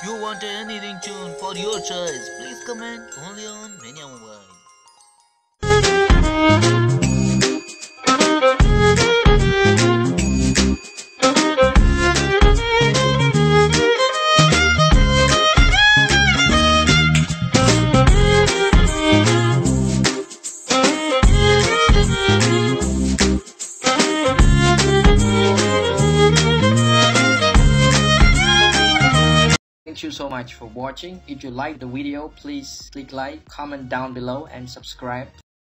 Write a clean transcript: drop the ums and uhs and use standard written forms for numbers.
You want any ringtone for your choice? Please comment only on Mania Mobile. Thank you so much for watching. If you like the video, please click like, comment down below and subscribe.